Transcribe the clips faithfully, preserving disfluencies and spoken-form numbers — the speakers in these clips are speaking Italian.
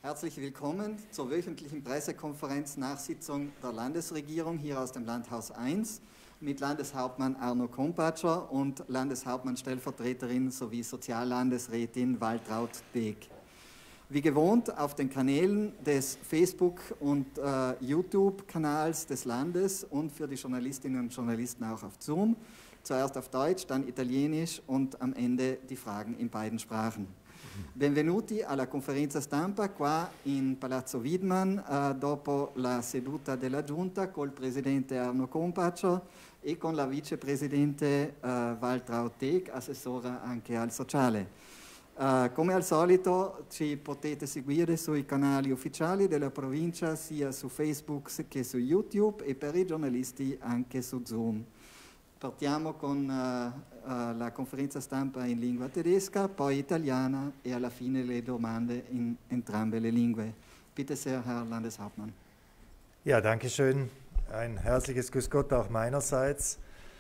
Herzlich willkommen zur wöchentlichen Pressekonferenz Nachsitzung der Landesregierung hier aus dem Landhaus eins mit Landeshauptmann Arno Kompatscher und Landeshauptmann-Stellvertreterin sowie Soziallandesrätin Waltraud Deeg. Wie gewohnt auf den Kanälen des Facebook- und äh, YouTube-Kanals des Landes und für die Journalistinnen und Journalisten auch auf Zoom. Zuerst auf Deutsch, dann Italienisch und am Ende die Fragen in beiden Sprachen. Benvenuti alla conferenza stampa qua in Palazzo Widman eh, dopo la seduta della Giunta col Presidente Arno Kompatscher e con la Vicepresidente eh, Waltraud Deeg, assessora anche al sociale. Uh, come al solito ci potete seguire sui canali ufficiali della provincia sia su Facebook che su YouTube e per i giornalisti anche su Zoom. Partiamo con uh, uh, la conferenza stampa in lingua tedesca, poi italiana e alla fine le domande in entrambe le lingue. Bitte sehr, Herr Landeshauptmann. Ja, danke schön. Ein herzliches Grüß Gott auch meinerseits.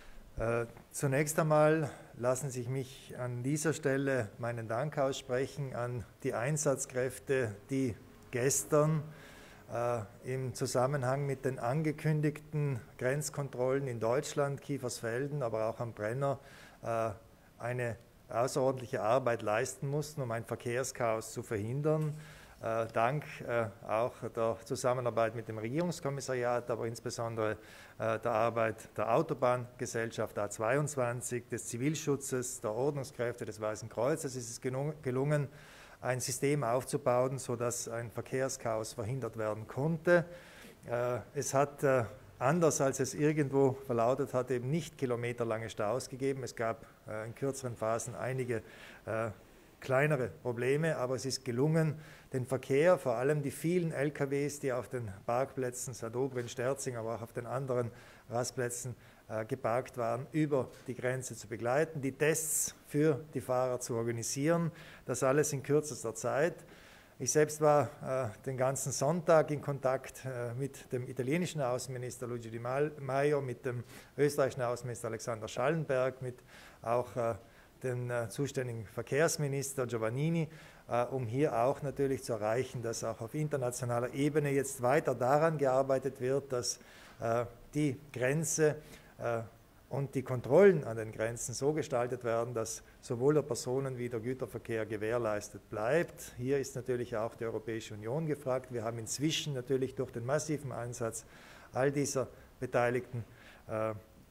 Äh, zunächst einmal lassen Sie mich an dieser Stelle meinen Dank aussprechen an die Einsatzkräfte, die gestern äh, im Zusammenhang mit den angekündigten Grenzkontrollen in Deutschland, Kiefersfelden, aber auch am Brenner, äh, eine außerordentliche Arbeit leisten mussten, um ein Verkehrschaos zu verhindern. Äh, dank äh, auch der Zusammenarbeit mit dem Regierungskommissariat, aber insbesondere äh, der Arbeit der Autobahngesellschaft A zweiundzwanzig, des Zivilschutzes, der Ordnungskräfte des Weißen Kreuzes ist es gelungen, ein System aufzubauen, sodass ein Verkehrschaos verhindert werden konnte. Äh, es hat äh, anders als es irgendwo verlautet hat, eben nicht kilometerlange Staus gegeben. Es gab äh, in kürzeren Phasen einige äh, kleinere Probleme, aber es ist gelungen, den Verkehr, vor allem die vielen L K Ws, die auf den Parkplätzen Sadobrin, Sterzing, aber auch auf den anderen Rastplätzen äh, geparkt waren, über die Grenze zu begleiten, die Tests für die Fahrer zu organisieren, das alles in kürzester Zeit. Ich selbst war äh, den ganzen Sonntag in Kontakt äh, mit dem italienischen Außenminister Luigi Di Maio, mit dem österreichischen Außenminister Alexander Schallenberg, mit auch äh, den äh, zuständigen Verkehrsminister Giovannini, äh, um hier auch natürlich zu erreichen, dass auch auf internationaler Ebene jetzt weiter daran gearbeitet wird, dass äh, die Grenze äh, und die Kontrollen an den Grenzen so gestaltet werden, dass sowohl der Personen- wie der Güterverkehr gewährleistet bleibt. Hier ist natürlich auch die Europäische Union gefragt. Wir haben inzwischen natürlich durch den massiven Einsatz all dieser Beteiligten äh, äh,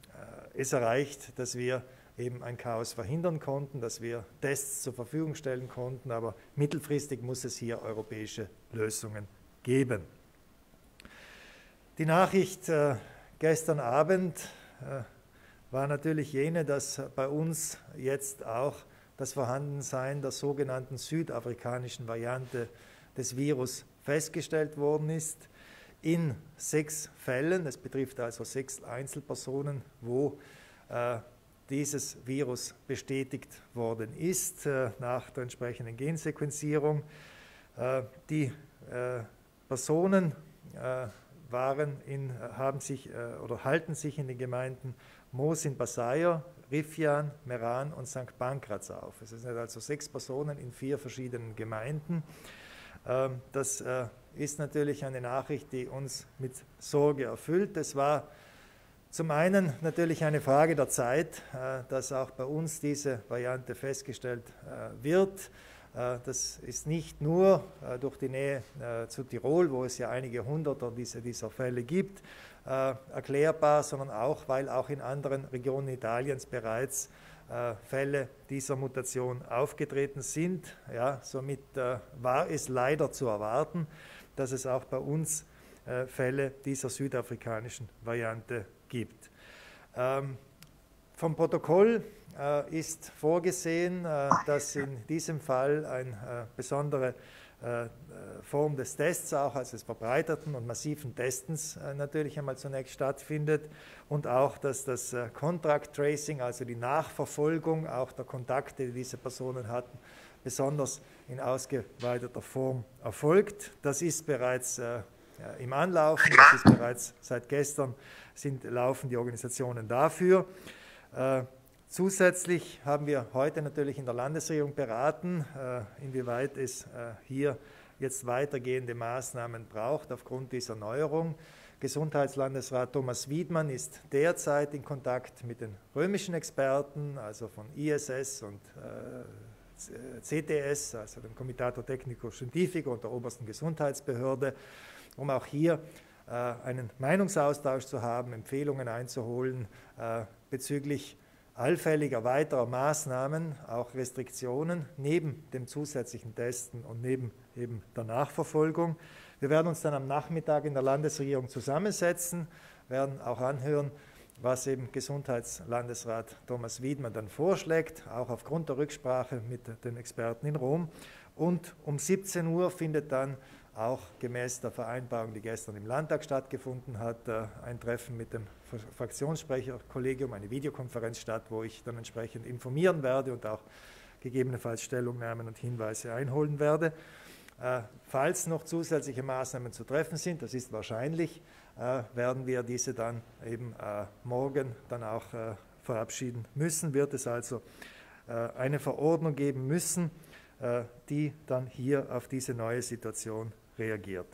es erreicht, dass wir eben ein Chaos verhindern konnten, dass wir Tests zur Verfügung stellen konnten, aber mittelfristig muss es hier europäische Lösungen geben. Die Nachricht äh, gestern Abend äh, war natürlich jene, dass bei uns jetzt auch das Vorhandensein der sogenannten südafrikanischen Variante des Virus festgestellt worden ist. In sechs Fällen, es betrifft also sechs Einzelpersonen, wo äh, dieses Virus bestätigt worden ist äh, nach der entsprechenden Gensequenzierung. Äh, die äh, Personen äh, waren in, haben sich, äh, oder halten sich in den Gemeinden Mosin Basaya, Rifjan, Meran und Sankt Pankraz auf. Es sind also sechs Personen in vier verschiedenen Gemeinden. Äh, das äh, ist natürlich eine Nachricht, die uns mit Sorge erfüllt. Es war zum einen natürlich eine Frage der Zeit, dass auch bei uns diese Variante festgestellt wird. Das ist nicht nur durch die Nähe zu Tirol, wo es ja einige Hunderter dieser, dieser Fälle gibt, erklärbar, sondern auch, weil auch in anderen Regionen Italiens bereits Fälle dieser Mutation aufgetreten sind. Ja, somit war es leider zu erwarten, dass es auch bei uns Fälle dieser südafrikanischen Variante gibt. Ähm, vom Protokoll äh, ist vorgesehen, äh, dass in diesem Fall eine äh, besondere äh, Form des Tests, auch als des verbreiterten und massiven Testens äh, natürlich einmal zunächst stattfindet und auch, dass das äh, Contact Tracing, also die Nachverfolgung auch der Kontakte, die diese Personen hatten, besonders in ausgeweiteter Form erfolgt. Das ist bereits äh, im Anlaufen, das ist bereits seit gestern, sind, laufen die Organisationen dafür. Äh, zusätzlich haben wir heute natürlich in der Landesregierung beraten, äh, inwieweit es äh, hier jetzt weitergehende Maßnahmen braucht aufgrund dieser Neuerung. Gesundheitslandesrat Thomas Wiedmann ist derzeit in Kontakt mit den römischen Experten, also von I S S und äh, C T S, also dem Comitato Tecnico Scientifico und der obersten Gesundheitsbehörde, um auch hier äh, einen Meinungsaustausch zu haben, Empfehlungen einzuholen äh, bezüglich allfälliger weiterer Maßnahmen, auch Restriktionen, neben dem zusätzlichen Testen und neben eben der Nachverfolgung. Wir werden uns dann am Nachmittag in der Landesregierung zusammensetzen, werden auch anhören, was eben Gesundheitslandesrat Thomas Wiedmann dann vorschlägt, auch aufgrund der Rücksprache mit den Experten in Rom. Und um siebzehn Uhr findet dann auch gemäß der Vereinbarung, die gestern im Landtag stattgefunden hat, ein Treffen mit dem Fraktionssprecherkollegium, eine Videokonferenz statt, wo ich dann entsprechend informieren werde und auch gegebenenfalls Stellungnahmen und Hinweise einholen werde. Äh, falls noch zusätzliche Maßnahmen zu treffen sind, das ist wahrscheinlich, äh, werden wir diese dann eben äh, morgen dann auch äh, verabschieden müssen. Wird es also äh, eine Verordnung geben müssen, äh, die dann hier auf diese neue Situation reagiert.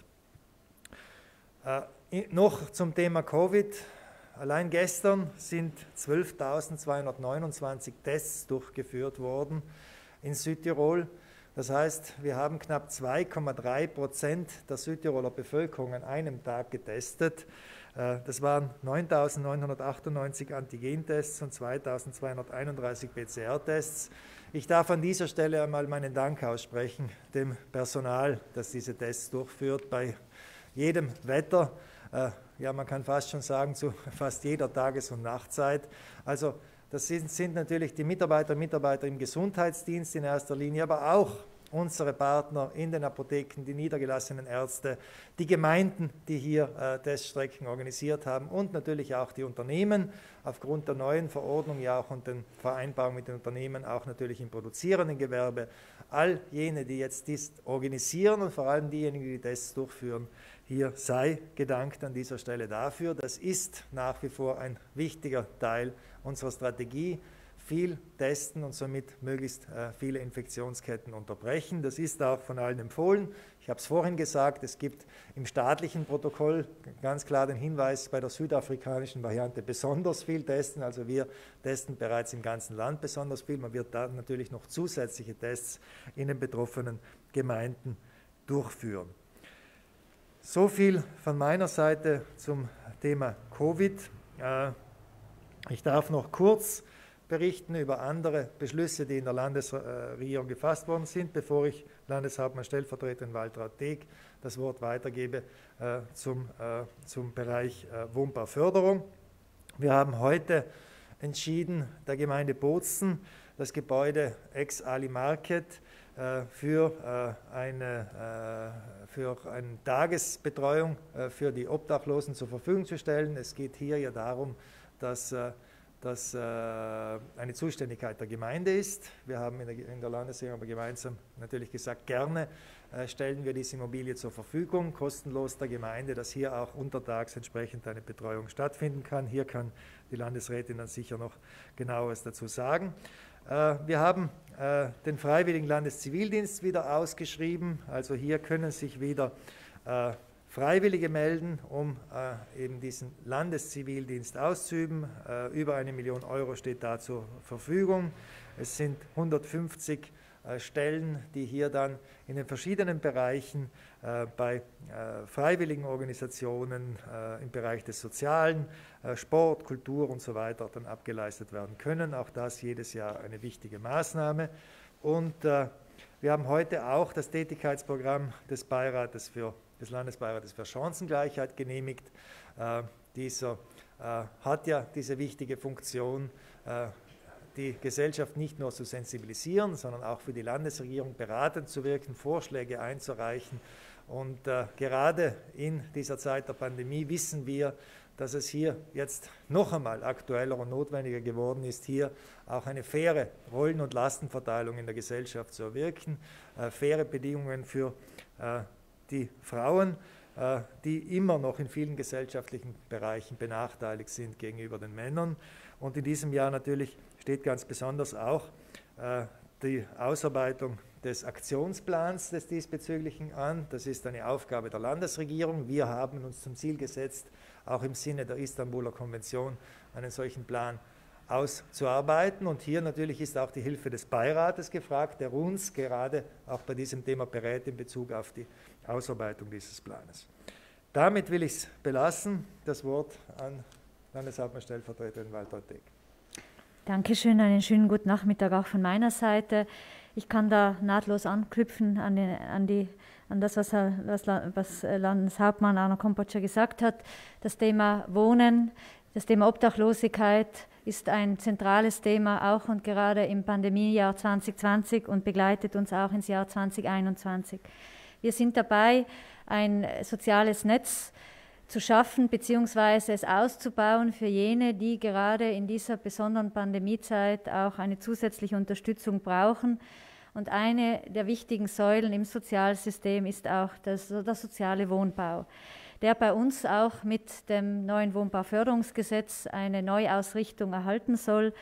Äh, noch zum Thema Covid. Allein gestern sind zwölftausendzweihundertneunundzwanzig Tests durchgeführt worden in Südtirol. Das heißt, wir haben knapp zwei Komma drei Prozent der Südtiroler Bevölkerung an einem Tag getestet. Das waren neuntausendneunhundertachtundneunzig Antigentests und zweitausendzweihunderteinunddreißig P C R-Tests. Ich darf an dieser Stelle einmal meinen Dank aussprechen dem Personal, das diese Tests durchführt, bei jedem Wetter. Ja, man kann fast schon sagen, zu fast jeder Tages- und Nachtzeit. Also das sind, sind natürlich die Mitarbeiter und Mitarbeiter im Gesundheitsdienst in erster Linie, aber auch unsere Partner in den Apotheken, die niedergelassenen Ärzte, die Gemeinden, die hier äh, Teststrecken organisiert haben und natürlich auch die Unternehmen, aufgrund der neuen Verordnung ja auch und den Vereinbarungen mit den Unternehmen, auch natürlich im produzierenden Gewerbe. All jene, die jetzt dies organisieren und vor allem diejenigen, die die Tests durchführen, hier sei gedankt an dieser Stelle dafür. Das ist nach wie vor ein wichtiger Teil unserer Strategie. Viel testen und somit möglichst äh, viele Infektionsketten unterbrechen. Das ist auch von allen empfohlen. Ich habe es vorhin gesagt, es gibt im staatlichen Protokoll ganz klar den Hinweis, bei der südafrikanischen Variante besonders viel testen. Also wir testen bereits im ganzen Land besonders viel. Man wird da natürlich noch zusätzliche Tests in den betroffenen Gemeinden durchführen. So viel von meiner Seite zum Thema Covid. Äh, ich darf noch kurz berichten über andere Beschlüsse, die in der Landesregierung gefasst worden sind, bevor ich Landeshauptmann Stellvertreterin Waltraud Deeg das Wort weitergebe äh, zum, äh, zum Bereich äh, Wohnbauförderung. Wir haben heute entschieden, der Gemeinde Bozen das Gebäude ex-Ali Market äh, für, äh, eine, äh, für eine Tagesbetreuung äh, für die Obdachlosen zur Verfügung zu stellen. Es geht hier ja darum, dass äh, das äh, eine Zuständigkeit der Gemeinde ist. Wir haben in der, in der Landesregierung aber gemeinsam natürlich gesagt, gerne äh, stellen wir diese Immobilie zur Verfügung, kostenlos der Gemeinde, dass hier auch untertags entsprechend eine Betreuung stattfinden kann. Hier kann die Landesrätin dann sicher noch Genaueres dazu sagen. Äh, wir haben äh, den Freiwilligen Landeszivildienst wieder ausgeschrieben, also hier können sich wieder äh, Freiwillige melden, um äh, eben diesen Landeszivildienst auszuüben. Äh, über eine Million Euro steht da zur Verfügung. Es sind hundertfünfzig äh, Stellen, die hier dann in den verschiedenen Bereichen äh, bei äh, freiwilligen Organisationen äh, im Bereich des Sozialen, äh, Sport, Kultur und so weiter dann abgeleistet werden können. Auch das jedes Jahr eine wichtige Maßnahme. Und äh, wir haben heute auch das Tätigkeitsprogramm des Beirates für des Landesbeirates für Chancengleichheit genehmigt. Äh, dieser äh, hat ja diese wichtige Funktion, äh, die Gesellschaft nicht nur zu sensibilisieren, sondern auch für die Landesregierung beratend zu wirken, Vorschläge einzureichen. Und äh, gerade in dieser Zeit der Pandemie wissen wir, dass es hier jetzt noch einmal aktueller und notwendiger geworden ist, hier auch eine faire Rollen- und Lastenverteilung in der Gesellschaft zu erwirken, äh, faire Bedingungen für äh, die Frauen, äh, die immer noch in vielen gesellschaftlichen Bereichen benachteiligt sind gegenüber den Männern. Und in diesem Jahr natürlich steht ganz besonders auch äh, die Ausarbeitung des Aktionsplans des diesbezüglichen an. Das ist eine Aufgabe der Landesregierung. Wir haben uns zum Ziel gesetzt, auch im Sinne der Istanbuler Konvention einen solchen Plan auszuarbeiten. Und hier natürlich ist auch die Hilfe des Beirates gefragt, der uns gerade auch bei diesem Thema berät in Bezug auf die Ausarbeitung dieses Planes. Damit will ich es belassen. Das Wort an Landeshauptmann-Stellvertreterin Waltraud Deck. Dankeschön, einen schönen guten Nachmittag auch von meiner Seite. Ich kann da nahtlos anknüpfen an, den, an, die, an das, was, was, was Landeshauptmann Arno Kompatscher gesagt hat. Das Thema Wohnen, das Thema Obdachlosigkeit ist ein zentrales Thema, auch und gerade im Pandemiejahr zwanzig zwanzig und begleitet uns auch ins Jahr zwanzig einundzwanzig. Wir sind dabei, ein soziales Netz zu schaffen bzw. es auszubauen für jene, die gerade in dieser besonderen Pandemiezeit auch eine zusätzliche Unterstützung brauchen. Und eine der wichtigen Säulen im Sozialsystem ist auch das, der soziale Wohnbau, der bei uns auch mit dem neuen Wohnbauförderungsgesetz eine Neuausrichtung erhalten soll.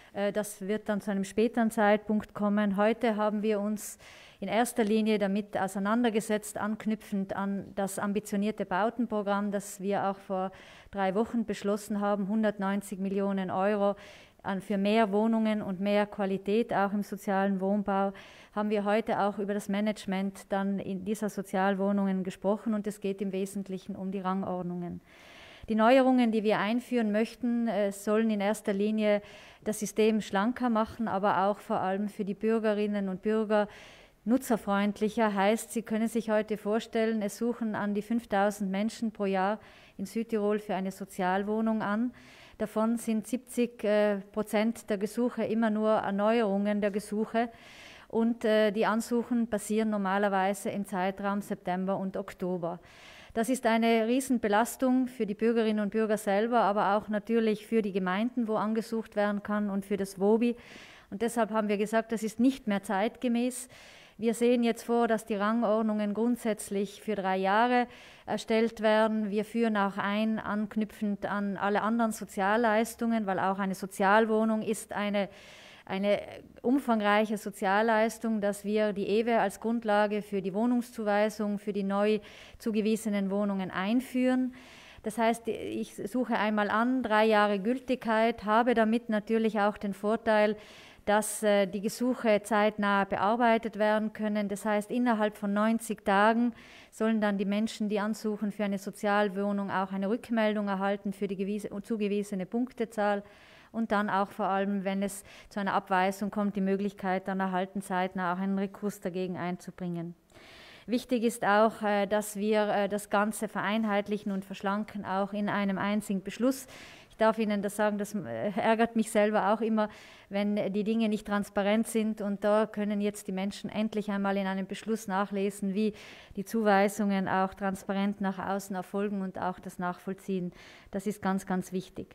Das wird dann zu einem späteren Zeitpunkt kommen. Heute haben wir uns in erster Linie damit auseinandergesetzt, anknüpfend an das ambitionierte Bautenprogramm, das wir auch vor drei Wochen beschlossen haben, hundertneunzig Millionen Euro für mehr Wohnungen und mehr Qualität auch im sozialen Wohnbau, haben wir heute auch über das Management dann in dieser Sozialwohnungen gesprochen und es geht im Wesentlichen um die Rangordnungen. Die Neuerungen, die wir einführen möchten, sollen in erster Linie das System schlanker machen, aber auch vor allem für die Bürgerinnen und Bürger nutzerfreundlicher. Heißt, Sie können sich heute vorstellen, es suchen an die fünftausend Menschen pro Jahr in Südtirol für eine Sozialwohnung an. Davon sind siebzig Prozent der Gesuche immer nur Erneuerungen der Gesuche und äh, die Ansuchen passieren normalerweise im Zeitraum September und Oktober. Das ist eine Riesenbelastung für die Bürgerinnen und Bürger selber, aber auch natürlich für die Gemeinden, wo angesucht werden kann und für das WOBI. Und deshalb haben wir gesagt, das ist nicht mehr zeitgemäß. Wir sehen jetzt vor, dass die Rangordnungen grundsätzlich für drei Jahre erstellt werden. Wir führen auch ein, anknüpfend an alle anderen Sozialleistungen, weil auch eine Sozialwohnung ist eine, eine umfangreiche Sozialleistung, dass wir die E W E als Grundlage für die Wohnungszuweisung, für die neu zugewiesenen Wohnungen einführen. Das heißt, ich suche einmal an, drei Jahre Gültigkeit, habe damit natürlich auch den Vorteil, dass äh, die Gesuche zeitnah bearbeitet werden können. Das heißt, innerhalb von neunzig Tagen sollen dann die Menschen, die ansuchen für eine Sozialwohnung, auch eine Rückmeldung erhalten für die gewiese, zugewiesene Punktezahl und dann auch vor allem, wenn es zu einer Abweisung kommt, die Möglichkeit dann erhalten, zeitnah auch einen Rekurs dagegen einzubringen. Wichtig ist auch, äh, dass wir äh, das Ganze vereinheitlichen und verschlanken, auch in einem einzigen Beschluss. Ich darf Ihnen das sagen, das ärgert mich selber auch immer, wenn die Dinge nicht transparent sind. Und da können jetzt die Menschen endlich einmal in einem Beschluss nachlesen, wie die Zuweisungen auch transparent nach außen erfolgen und auch das Nachvollziehen. Das ist ganz, ganz wichtig.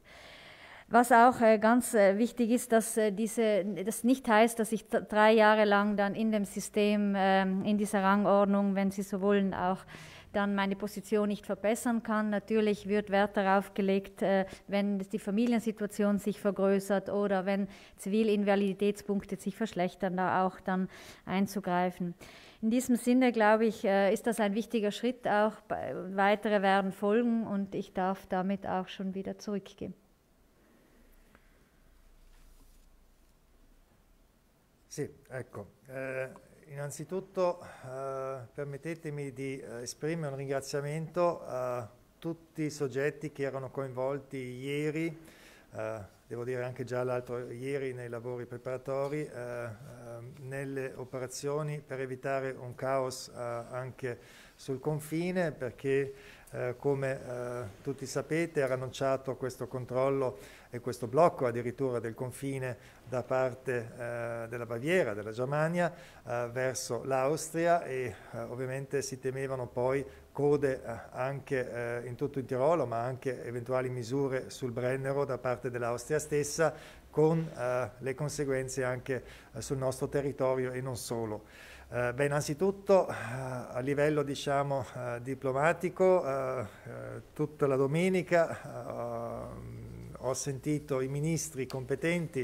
Was auch äh, ganz äh, wichtig ist, dass äh, diese, das nicht heißt, dass ich drei Jahre lang dann in dem System, äh, in dieser Rangordnung, wenn Sie so wollen, auch dann meine Position nicht verbessern kann. Natürlich wird Wert darauf gelegt, äh, wenn die Familiensituation sich vergrößert oder wenn Zivilinvaliditätspunkte sich verschlechtern, da auch dann einzugreifen. In diesem Sinne, glaube ich, äh, ist das ein wichtiger Schritt. Auch weitere werden folgen und ich darf damit auch schon wieder zurückgehen. Sì, ecco. Eh... Innanzitutto eh, permettetemi di eh, esprimere un ringraziamento a tutti i soggetti che erano coinvolti ieri, eh, devo dire anche già l'altro ieri nei lavori preparatori, eh, eh, nelle operazioni per evitare un caos eh, anche sul confine, perché eh, come eh, tutti sapete era annunciato questo controllo e questo blocco addirittura del confine da parte eh, della Baviera, della Germania, eh, verso l'Austria e eh, ovviamente si temevano poi code eh, anche eh, in tutto il Tirolo, ma anche eventuali misure sul Brennero da parte dell'Austria stessa, con eh, le conseguenze anche eh, sul nostro territorio e non solo. Eh, beh, innanzitutto eh, a livello diciamo eh, diplomatico, eh, eh, tutta la domenica eh, ho sentito i ministri competenti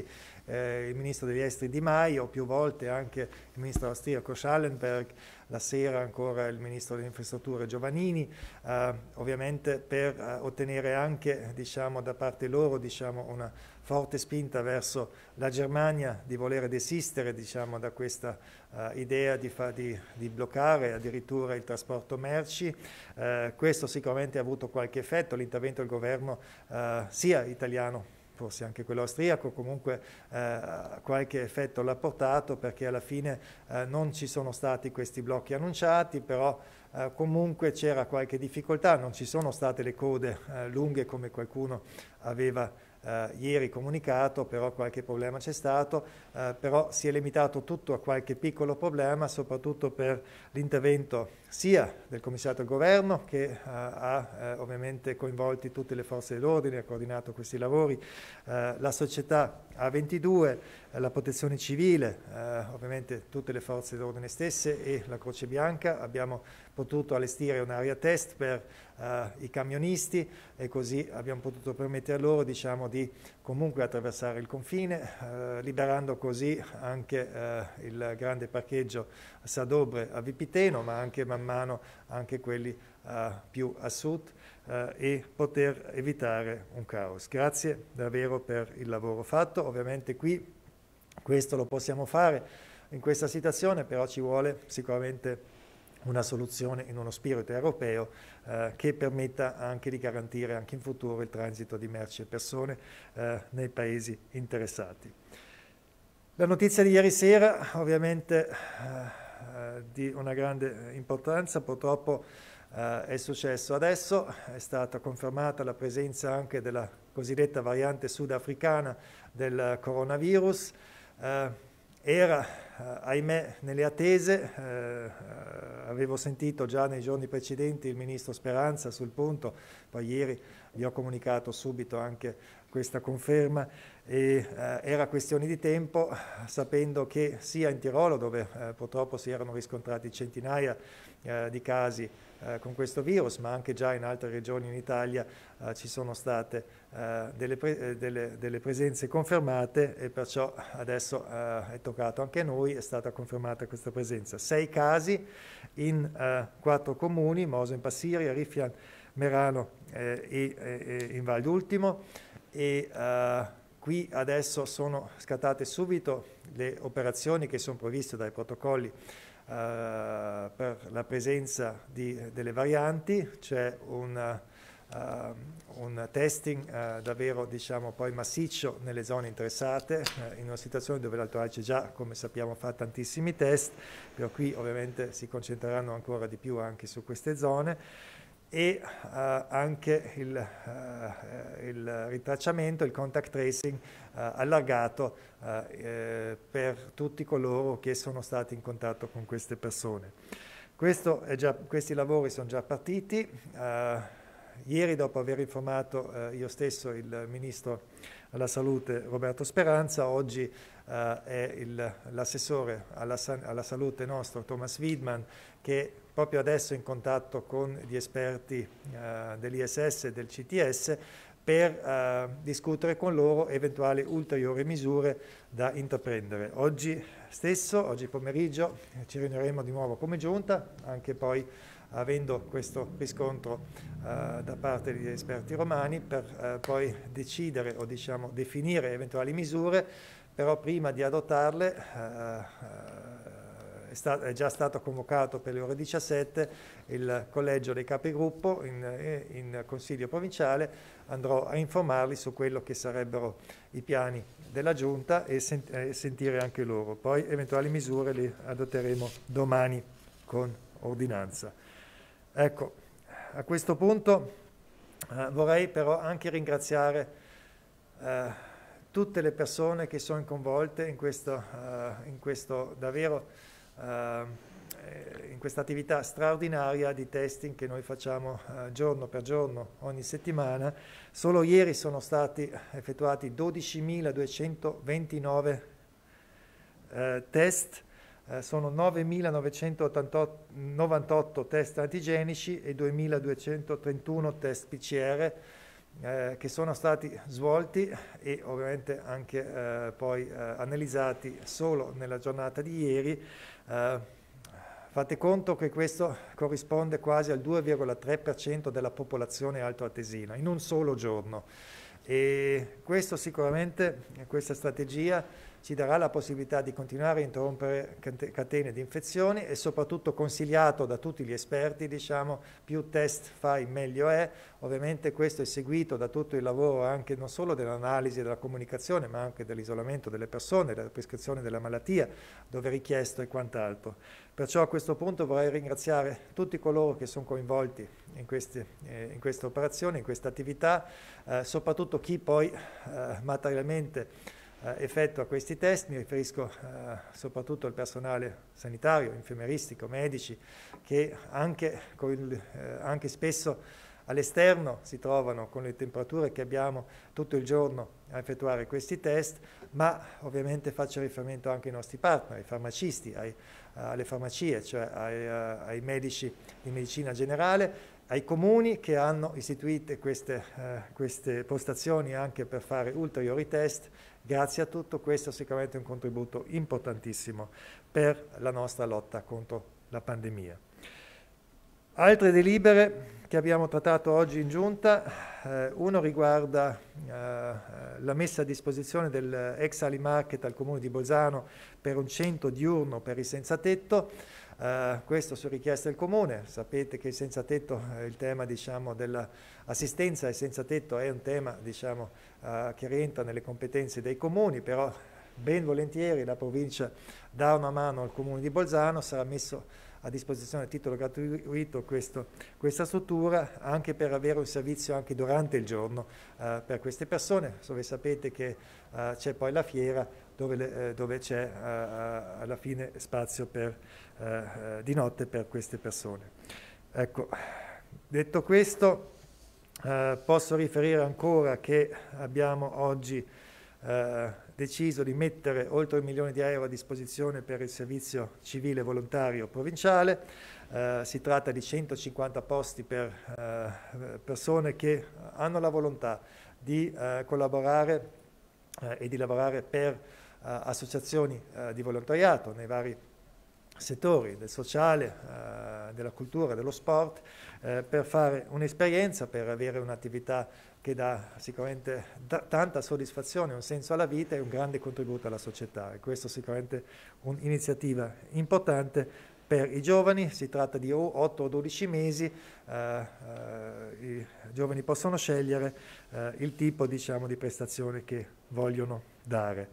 eh, il ministro degli esteri Di Maio, più volte anche il ministro austriaco Schallenberg, la sera ancora il ministro delle infrastrutture Giovannini, eh, ovviamente per eh, ottenere anche, diciamo, da parte loro, diciamo, una forte spinta verso la Germania di voler desistere, diciamo, da questa uh, idea di, fa, di, di bloccare addirittura il trasporto merci. Uh, questo sicuramente ha avuto qualche effetto, l'intervento del governo uh, sia italiano, forse anche quello austriaco, comunque eh, qualche effetto l'ha portato, perché alla fine eh, non ci sono stati questi blocchi annunciati, però eh, comunque c'era qualche difficoltà, non ci sono state le code eh, lunghe come qualcuno aveva Uh, ieri comunicato, però qualche problema c'è stato, uh, però si è limitato tutto a qualche piccolo problema, soprattutto per l'intervento sia del commissario del governo, che uh, ha uh, ovviamente coinvolti tutte le forze dell'ordine, ha coordinato questi lavori, uh, la società A ventidue, uh, la protezione civile, uh, ovviamente tutte le forze dell'ordine stesse e la Croce Bianca. Abbiamo potuto allestire un'area test per uh, i camionisti e così abbiamo potuto permettere loro, diciamo, di comunque attraversare il confine, uh, liberando così anche uh, il grande parcheggio Sadobre a Vipiteno, ma anche man mano anche quelli uh, più a sud, uh, e poter evitare un caos. Grazie davvero per il lavoro fatto. Ovviamente qui questo lo possiamo fare in questa situazione, però ci vuole sicuramente una soluzione in uno spirito europeo eh, che permetta anche di garantire anche in futuro il transito di merci e persone eh, nei paesi interessati. La notizia di ieri sera, ovviamente eh, di una grande importanza, purtroppo eh, è successo adesso, è stata confermata la presenza anche della cosiddetta variante sudafricana del coronavirus. Eh, Era, eh, ahimè, nelle attese, eh, eh, avevo sentito già nei giorni precedenti il ministro Speranza sul punto, poi ieri vi ho comunicato subito anche questa conferma, e eh, era questione di tempo, sapendo che sia in Tirolo, dove eh, purtroppo si erano riscontrati centinaia eh, di casi eh, con questo virus, ma anche già in altre regioni in Italia eh, ci sono state eh, delle, pre delle, delle presenze confermate, e perciò adesso eh, è toccato anche a noi, è stata confermata questa presenza. Sei casi in eh, quattro comuni, Moso in Passiria, Riffian, Merano eh, e, e in Val d'Ultimo, e eh, qui adesso sono scattate subito le operazioni che sono previste dai protocolli Uh, per la presenza di, delle varianti. C'è un, uh, un testing uh, davvero, diciamo, poi massiccio nelle zone interessate, uh, in una situazione dove l'Alto Adige già, come sappiamo, fa tantissimi test, però qui ovviamente si concentreranno ancora di più anche su queste zone, e uh, anche il, uh, il ritracciamento, il contact tracing uh, allargato uh, eh, per tutti coloro che sono stati in contatto con queste persone. Questo è già, questi lavori sono già partiti. Uh, ieri, dopo aver informato uh, io stesso il Ministro alla Salute Roberto Speranza, oggi uh, è l'assessore alla, alla Salute nostro Thomas Widman, che proprio adesso è in contatto con gli esperti uh, dell'I S S e del C T S per uh, discutere con loro eventuali ulteriori misure da intraprendere. Oggi stesso, oggi pomeriggio, ci riuniremo di nuovo come giunta, anche poi avendo questo riscontro uh, da parte degli esperti romani, per uh, poi decidere o, diciamo, definire eventuali misure, però prima di adottarle uh, uh, È, stato, è già stato convocato per le ore diciassette il collegio dei capigruppo in, in Consiglio provinciale. Andrò a informarli su quello che sarebbero i piani della Giunta e, sent e sentire anche loro. Poi eventuali misure le adotteremo domani con ordinanza. Ecco, a questo punto eh, vorrei però anche ringraziare eh, tutte le persone che sono coinvolte in questo, eh, in questo davvero Uh, in questa attività straordinaria di testing che noi facciamo uh, giorno per giorno, ogni settimana. Solo ieri sono stati effettuati dodicimiladuecentoventinove uh, test, uh, sono novemilanovecentovantotto test antigenici e duemiladuecentotrentuno test P C R. eh, che sono stati svolti e ovviamente anche eh, poi eh, analizzati solo nella giornata di ieri. Eh, fate conto che questo corrisponde quasi al due virgola tre per cento della popolazione altoatesina in un solo giorno. E questo sicuramente, questa strategia ci darà la possibilità di continuare a interrompere catene di infezioni e soprattutto consigliato da tutti gli esperti, diciamo, più test fai meglio è. Ovviamente questo è seguito da tutto il lavoro anche non solo dell'analisi e della comunicazione, ma anche dell'isolamento delle persone, della prescrizione della malattia, dove è richiesto e quant'altro. Perciò a questo punto vorrei ringraziare tutti coloro che sono coinvolti in queste, eh, in queste operazioni, in questa attività, eh, soprattutto chi poi eh, materialmente Uh, effettua questi test. Mi riferisco uh, soprattutto al personale sanitario, infermieristico, medici, che anche, con il, uh, anche spesso all'esterno si trovano con le temperature che abbiamo tutto il giorno a effettuare questi test, ma ovviamente faccio riferimento anche ai nostri partner, ai farmacisti, ai, uh, alle farmacie, cioè ai, uh, ai medici di medicina generale, ai comuni che hanno istituite queste, uh, queste postazioni anche per fare ulteriori test. Grazie a tutto questo sicuramente è un contributo importantissimo per la nostra lotta contro la pandemia. Altre delibere che abbiamo trattato oggi in giunta, eh, uno riguarda eh, la messa a disposizione dell'ex Ali Market al Comune di Bolzano per un centro diurno per i senza tetto. Uh, questo su richiesta del Comune. Sapete che il senza tetto, eh, il tema diciamo, dell'assistenza ai senza tetto è un tema diciamo, uh, che rientra nelle competenze dei comuni, però ben volentieri la provincia dà una mano al Comune di Bolzano, sarà messo a disposizione a titolo gratuito questo, questa struttura anche per avere un servizio anche durante il giorno uh, per queste persone, dove sapete che uh, c'è poi la fiera dove, le, eh, dove c'è uh, uh, alla fine spazio per, uh, uh, di notte per queste persone. Ecco, detto questo, uh, posso riferire ancora che abbiamo oggi uh, deciso di mettere oltre un milione di euro a disposizione per il servizio civile volontario provinciale. Uh, si tratta di centocinquanta posti per uh, persone che hanno la volontà di uh, collaborare uh, e di lavorare per uh, associazioni uh, di volontariato nei vari settori, del sociale, uh, della cultura, dello sport, uh, per fare un'esperienza, per avere un'attività che dà sicuramente da, tanta soddisfazione, un senso alla vita e un grande contributo alla società. E questo sicuramente è un'iniziativa importante per i giovani. Si tratta di otto o dodici mesi, uh, uh, i giovani possono scegliere uh, il tipo diciamo, di prestazione che vogliono dare.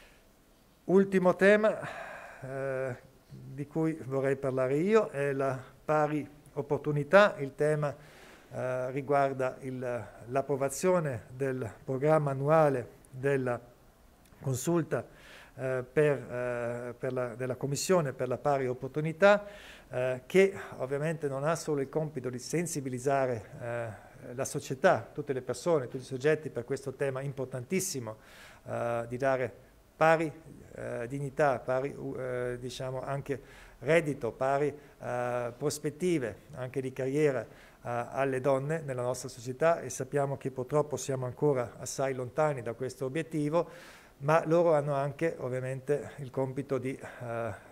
Ultimo tema uh, di cui vorrei parlare io è la pari opportunità. Il tema Uh, riguarda l'approvazione del programma annuale della consulta uh, per, uh, per la, della Commissione per la pari opportunità, uh, che ovviamente non ha solo il compito di sensibilizzare uh, la società, tutte le persone, tutti i soggetti per questo tema importantissimo, uh, di dare pari uh, dignità, pari uh, diciamo anche reddito, pari uh, prospettive anche di carriera alle donne nella nostra società, e sappiamo che purtroppo siamo ancora assai lontani da questo obiettivo, ma loro hanno anche ovviamente il compito di, uh,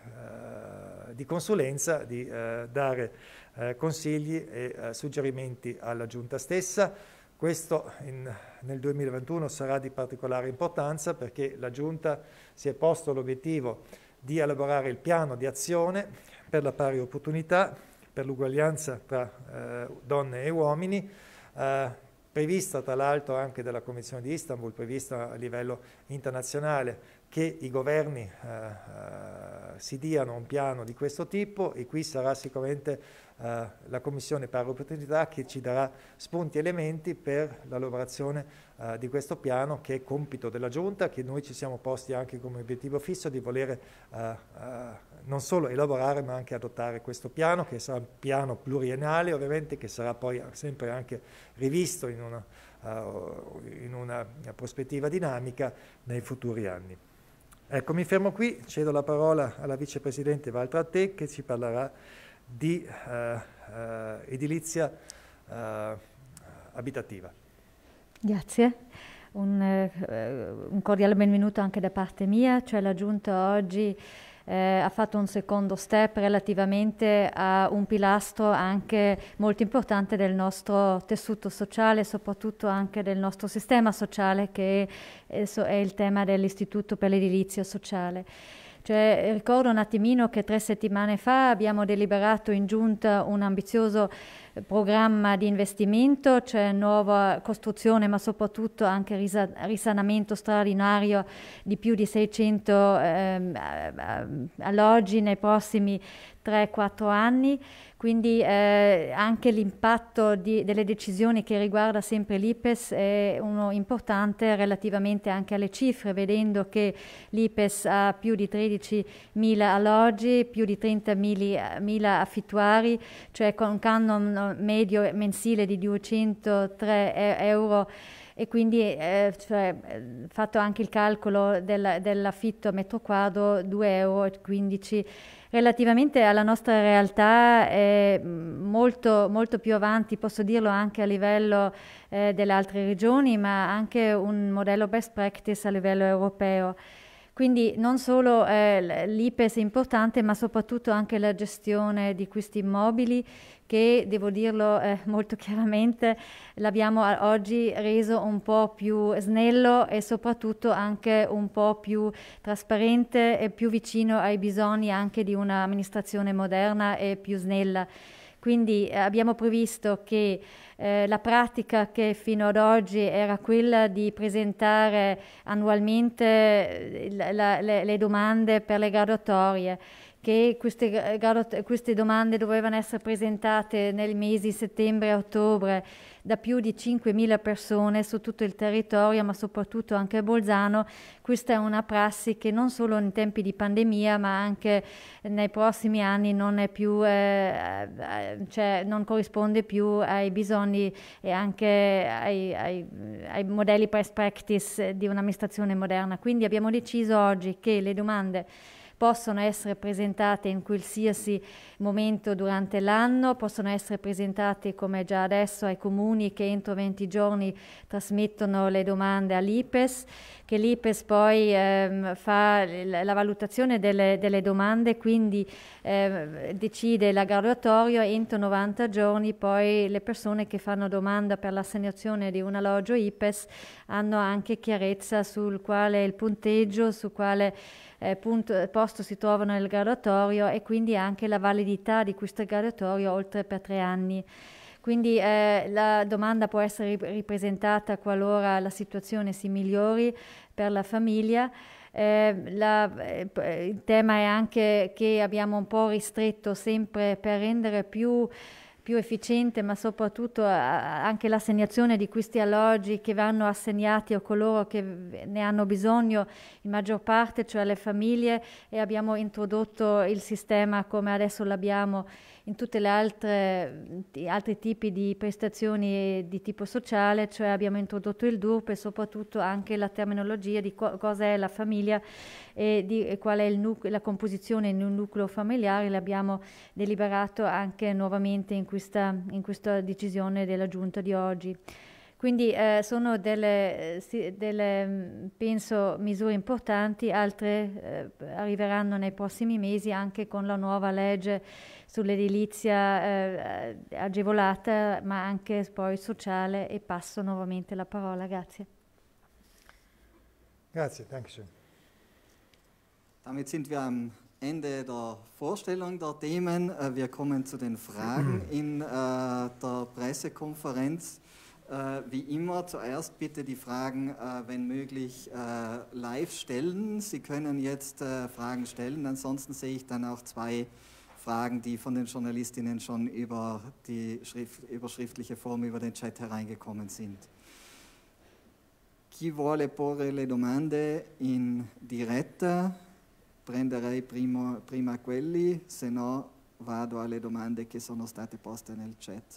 uh, di consulenza, di uh, dare uh, consigli e uh, suggerimenti alla Giunta stessa. Questo in, nel duemilaventuno sarà di particolare importanza perché la Giunta si è posto l'obiettivo di elaborare il piano di azione per la pari opportunità, per l'uguaglianza tra eh, donne e uomini, eh, prevista tra l'altro anche dalla Convenzione di Istanbul, prevista a livello internazionale, che i governi eh, eh, si diano un piano di questo tipo, e qui sarà sicuramente eh, la Commissione Pari Opportunità che ci darà spunti e elementi per la lavorazione eh, di questo piano, che è compito della Giunta, che noi ci siamo posti anche come obiettivo fisso di volere eh, eh, non solo elaborare ma anche adottare questo piano, che sarà un piano pluriennale ovviamente, che sarà poi sempre anche rivisto in una, uh, in una prospettiva dinamica nei futuri anni. Ecco, mi fermo qui, cedo la parola alla vicepresidente Valtrattè che ci parlerà di uh, uh, edilizia uh, abitativa. Grazie. Un, eh, un cordiale benvenuto anche da parte mia, cioè la Giunta oggi eh, ha fatto un secondo step relativamente a un pilastro anche molto importante del nostro tessuto sociale, soprattutto anche del nostro sistema sociale, che è, è il tema dell'Istituto per l'Edilizia Sociale. Cioè, ricordo un attimino che tre settimane fa abbiamo deliberato in Giunta un ambizioso programma di investimento, cioè nuova costruzione ma soprattutto anche risa- risanamento straordinario di più di seicento ehm, alloggi nei prossimi tre quattro anni, quindi eh, anche l'impatto di, delle decisioni che riguarda sempre l'I P E S è uno importante relativamente anche alle cifre, vedendo che l'I P E S ha più di tredicimila alloggi, più di trentamila affittuari, cioè con un canone medio mensile di duecentotre euro, e quindi eh, cioè, fatto anche il calcolo del, dell'affitto a metro quadro, due euro e quindici. Relativamente alla nostra realtà è molto, molto più avanti, posso dirlo anche a livello eh, delle altre regioni, ma anche un modello best practice a livello europeo. Quindi non solo eh, l'I P E S è importante, ma soprattutto anche la gestione di questi immobili, che devo dirlo eh, molto chiaramente, l'abbiamo oggi reso un po' più snello e soprattutto anche un po' più trasparente e più vicino ai bisogni anche di un'amministrazione moderna e più snella. Quindi eh, abbiamo previsto che eh, la pratica che fino ad oggi era quella di presentare annualmente la, la, le, le domande per le graduatorie, che queste, queste domande dovevano essere presentate nei mesi settembre e ottobre da più di cinquemila persone su tutto il territorio, ma soprattutto anche a Bolzano. Questa è una prassi che non solo in tempi di pandemia, ma anche nei prossimi anni non è più, eh, cioè non corrisponde più ai bisogni e anche ai, ai, ai modelli best practice di un'amministrazione moderna. Quindi abbiamo deciso oggi che le domande possono essere presentate in qualsiasi momento durante l'anno, possono essere presentate come già adesso ai comuni che entro venti giorni trasmettono le domande all'I P E S, che l'I P E S poi ehm, fa la valutazione delle, delle domande, quindi eh, decide la graduatoria, entro novanta giorni poi le persone che fanno domanda per l'assegnazione di un alloggio I P E S hanno anche chiarezza sul quale il punteggio, su quale Eh, punto, posto si trovano nel graduatorio, e quindi anche la validità di questo graduatorio oltre per tre anni. Quindi eh, la domanda può essere ripresentata qualora la situazione si migliori per la famiglia. Eh, la, eh, il tema è anche che abbiamo un po' ristretto sempre per rendere più più efficiente, ma soprattutto anche l'assegnazione di questi alloggi che vanno assegnati a coloro che ne hanno bisogno, in maggior parte, cioè alle famiglie, e abbiamo introdotto il sistema come adesso l'abbiamo in tutte le altre altri tipi di prestazioni di tipo sociale, cioè abbiamo introdotto il D U R P e soprattutto anche la terminologia di co- cosa è la famiglia e di e qual è il nucleo, la composizione in un nucleo familiare. L'abbiamo deliberato anche nuovamente in questa, in questa decisione della Giunta di oggi. Quindi eh, sono delle, sì, delle, penso, misure importanti, altre eh, arriveranno nei prossimi mesi anche con la nuova legge sull'edilizia eh, agevolata, ma anche poi sociale, e passo nuovamente la parola. Grazie. Grazie, danke schön. Damit sind wir am Ende der Vorstellung der Themen. Wir kommen zu den Fragen in äh, der Pressekonferenz. Äh, wie immer, zuerst bitte die Fragen, äh, wenn möglich, äh, live stellen. Sie können jetzt äh, Fragen stellen, ansonsten sehe ich dann auch zwei Fragen, die von den Journalistinnen schon über die Schrift, über schriftliche Form über den Chat hereingekommen sind. Chi vuole porre le domande in diretta? Prenderei prima, prima quelli, se no vado alle domande che sono state poste nel chat.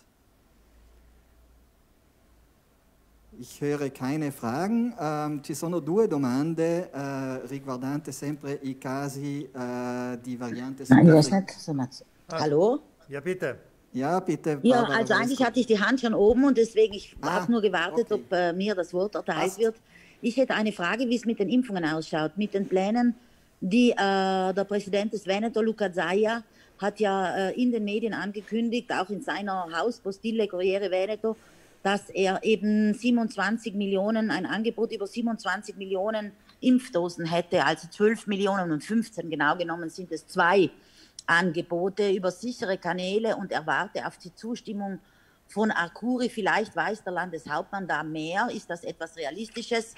Ich höre keine Fragen. Um, ci sono due domande uh, riguardanti sempre i casi uh, di variante sudafricana. Ah, Hallo? ja, bitte. Ja, bitte. Ja, also eigentlich hatte ich die Hand schon oben und deswegen, ich ah, habe nur gewartet, okay. ob äh, mir das Wort erteilt Passt. wird. Ich hätte eine Frage, wie es mit den Impfungen ausschaut, mit den Plänen, die äh, der Präsident des Veneto, Luca Zaia, hat ja äh, in den Medien angekündigt, auch in seiner Hauspostille Corriere Veneto, dass er eben siebenundzwanzig Millionen, ein Angebot über siebenundzwanzig Millionen Impfdosen hätte, also zwölf Millionen und fünfzehn, genau genommen sind es zwei Angebote über sichere Kanäle und erwarte auf die Zustimmung von Arcuri. Vielleicht weiß der Landeshauptmann da mehr. Ist das etwas Realistisches?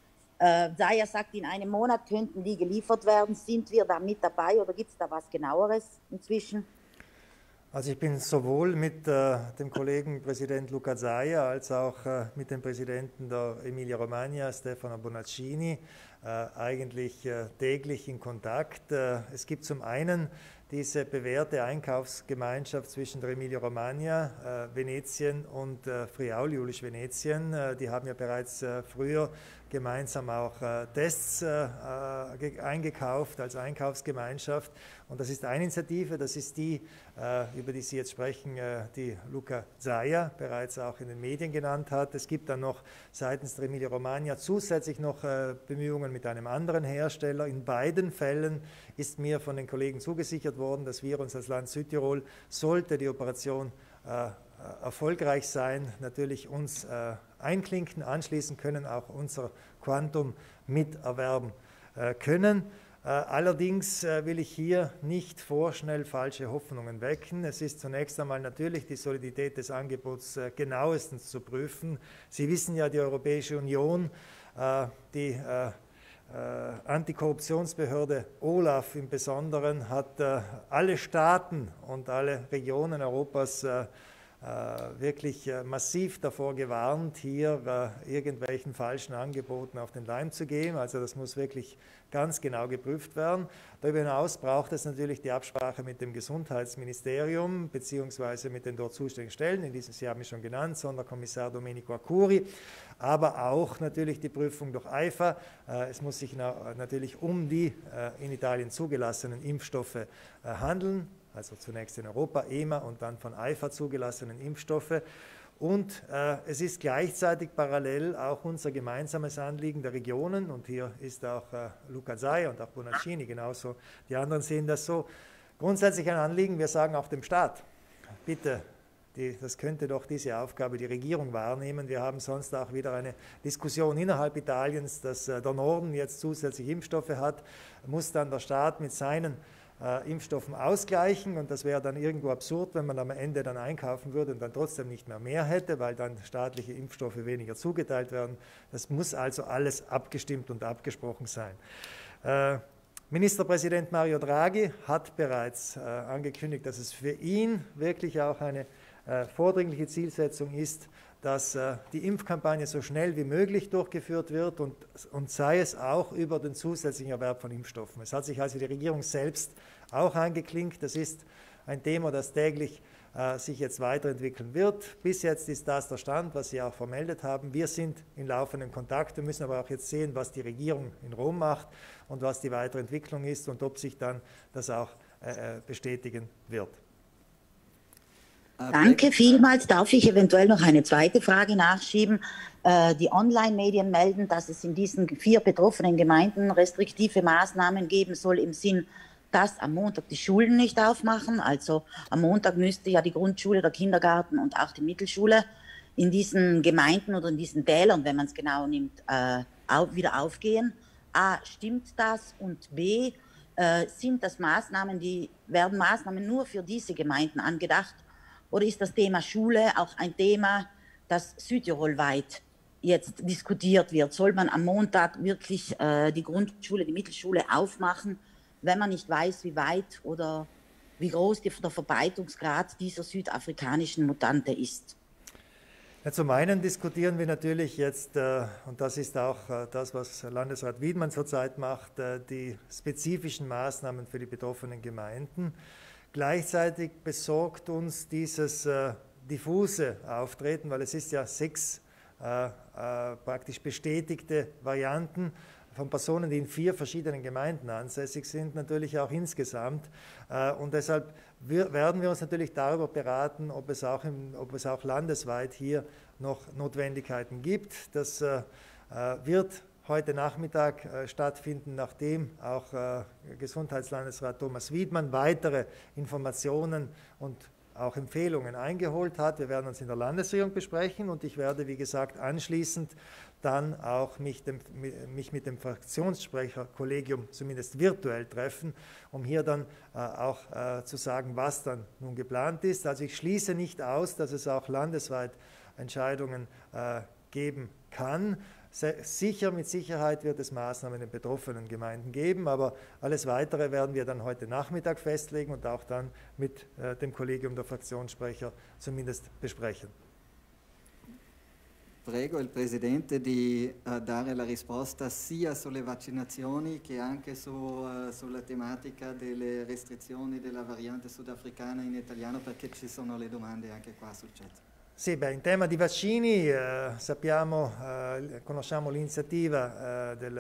Äh, Zaia sagt, in einem Monat könnten die geliefert werden. Sind wir da mit dabei oder gibt es da was Genaueres inzwischen? Also ich bin sowohl mit äh, dem Kollegen Präsident Luca Zaia als auch äh, mit dem Präsidenten der Emilia-Romagna, Stefano Bonaccini, äh, eigentlich äh, täglich in Kontakt. Äh, es gibt zum einen diese bewährte Einkaufsgemeinschaft zwischen der Emilia-Romagna, äh, Venetien und äh, Friaul-Julisch-Venetien. Äh, die haben ja bereits äh, früher gemeinsam auch äh, Tests äh, eingekauft als Einkaufsgemeinschaft. Und das ist eine Initiative, das ist die, äh, über die Sie jetzt sprechen, äh, die Luca Zaia bereits auch in den Medien genannt hat. Es gibt dann noch seitens der Emilia-Romagna zusätzlich noch äh, Bemühungen mit einem anderen Hersteller. In beiden Fällen ist mir von den Kollegen zugesichert worden, dass wir uns als Land Südtirol, sollte die Operation äh, erfolgreich sein, natürlich uns äh, einklinken, anschließen können, auch unser Quantum miterwerben äh, können. Äh, allerdings äh, will ich hier nicht vorschnell falsche Hoffnungen wecken. Es ist zunächst einmal natürlich die Solidität des Angebots äh, genauestens zu prüfen. Sie wissen ja, die Europäische Union, äh, die äh, äh, Antikorruptionsbehörde OLAF im Besonderen, hat äh, alle Staaten und alle Regionen Europas äh, Äh, wirklich äh, massiv davor gewarnt, hier äh, irgendwelchen falschen Angeboten auf den Leim zu gehen. Also das muss wirklich ganz genau geprüft werden. Darüber hinaus braucht es natürlich die Absprache mit dem Gesundheitsministerium beziehungsweise mit den dort zuständigen Stellen, in diesem Jahr habe ich schon genannt, Sonderkommissar Domenico Arcuri, aber auch natürlich die Prüfung durch AIFA. Äh, es muss sich na natürlich um die äh, in Italien zugelassenen Impfstoffe äh, handeln. Also zunächst in Europa, E M A und dann von AIFA zugelassenen Impfstoffe. Und äh, es ist gleichzeitig parallel auch unser gemeinsames Anliegen der Regionen, und hier ist auch äh, Luca Zaia und auch Bonaccini genauso, die anderen sehen das so, grundsätzlich ein Anliegen, wir sagen auch dem Staat, bitte, die, das könnte doch diese Aufgabe die Regierung wahrnehmen. Wir haben sonst auch wieder eine Diskussion innerhalb Italiens, dass äh, der Norden jetzt zusätzlich Impfstoffe hat, muss dann der Staat mit seinen Äh, Impfstoffen ausgleichen, und das wäre dann irgendwo absurd, wenn man am Ende dann einkaufen würde und dann trotzdem nicht mehr mehr hätte, weil dann staatliche Impfstoffe weniger zugeteilt werden. Das muss also alles abgestimmt und abgesprochen sein. Äh, Ministerpräsident Mario Draghi hat bereits äh, angekündigt, dass es für ihn wirklich auch eine äh, vordringliche Zielsetzung ist, dass äh, die Impfkampagne so schnell wie möglich durchgeführt wird, und, und sei es auch über den zusätzlichen Erwerb von Impfstoffen. Es hat sich also die Regierung selbst auch angeklinkt. Das ist ein Thema, das täglich äh, sich jetzt weiterentwickeln wird. Bis jetzt ist das der Stand, was Sie auch vermeldet haben. Wir sind in laufendem Kontakt. Wir müssen aber auch jetzt sehen, was die Regierung in Rom macht und was die weitere Entwicklung ist und ob sich dann das auch äh, bestätigen wird. Danke vielmals. Darf ich eventuell noch eine zweite Frage nachschieben? Äh, die Online-Medien melden, dass es in diesen vier betroffenen Gemeinden restriktive Maßnahmen geben soll, im Sinn, dass am Montag die Schulen nicht aufmachen. Also am Montag müsste ja die Grundschule, der Kindergarten und auch die Mittelschule in diesen Gemeinden oder in diesen Tälern, wenn man es genau nimmt, äh, auch wieder aufgehen. A, stimmt das? Und B, äh, sind das Maßnahmen, die werden Maßnahmen nur für diese Gemeinden angedacht? Oder ist das Thema Schule auch ein Thema, das südtirolweit jetzt diskutiert wird? Soll man am Montag wirklich äh, die Grundschule, die Mittelschule aufmachen, wenn man nicht weiß, wie weit oder wie groß die, der Verbreitungsgrad dieser südafrikanischen Mutante ist? Ja, zum einen diskutieren wir natürlich jetzt, äh, und das ist auch äh, das, was Landesrat Wiedmann zurzeit macht, äh, die spezifischen Maßnahmen für die betroffenen Gemeinden. Gleichzeitig besorgt uns dieses äh, diffuse Auftreten, weil es ist ja sechs äh, äh, praktisch bestätigte Varianten von Personen, die in vier verschiedenen Gemeinden ansässig sind, natürlich auch insgesamt. Und deshalb werden wir uns natürlich darüber beraten, ob es auch, im, ob es auch landesweit hier noch Notwendigkeiten gibt. Das wird heute Nachmittag stattfinden, nachdem auch Gesundheitslandesrat Thomas Wiedmann weitere Informationen und auch Empfehlungen eingeholt hat. Wir werden uns in der Landesregierung besprechen und ich werde, wie gesagt, anschließend dann auch mich, dem, mich mit dem Fraktionssprecherkollegium zumindest virtuell treffen, um hier dann äh, auch äh, zu sagen, was dann nun geplant ist. Also ich schließe nicht aus, dass es auch landesweit Entscheidungen äh, geben kann. Sicher, mit Sicherheit wird es Maßnahmen in den betroffenen Gemeinden geben, aber alles Weitere werden wir dann heute Nachmittag festlegen und auch dann mit äh, dem Kollegium der Fraktionssprecher zumindest besprechen. Prego il Presidente di uh, dare la risposta sia sulle vaccinazioni che anche su, uh, sulla tematica delle restrizioni della variante sudafricana in italiano, perché ci sono le domande anche qua sul chat. Sì, beh, in tema di vaccini eh, sappiamo, eh, conosciamo l'iniziativa eh, del,